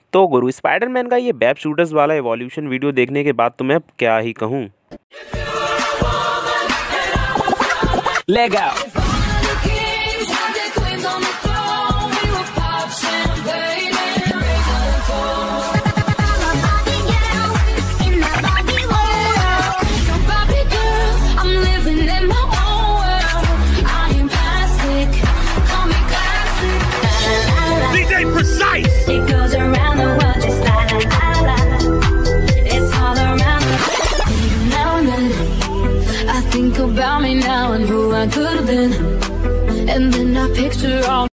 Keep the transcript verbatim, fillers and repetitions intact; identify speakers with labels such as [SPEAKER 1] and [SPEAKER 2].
[SPEAKER 1] तो गुरु स्पाइडरमैन का ये वेब शूटर्स वाला एवोल्यूशन वीडियो देखने के बाद तो मैं क्या ही कहूँ।
[SPEAKER 2] Leg out.
[SPEAKER 3] It goes around the world just la la la la. It's all around the now and then I think about me now and who I could have been, and then I picture all